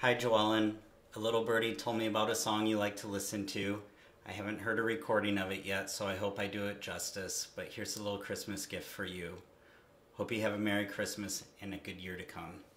Hi, Joellen. A little birdie told me about a song you like to listen to. I haven't heard a recording of it yet, so I hope I do it justice, but here's a little Christmas gift for you. Hope you have a Merry Christmas and a good year to come.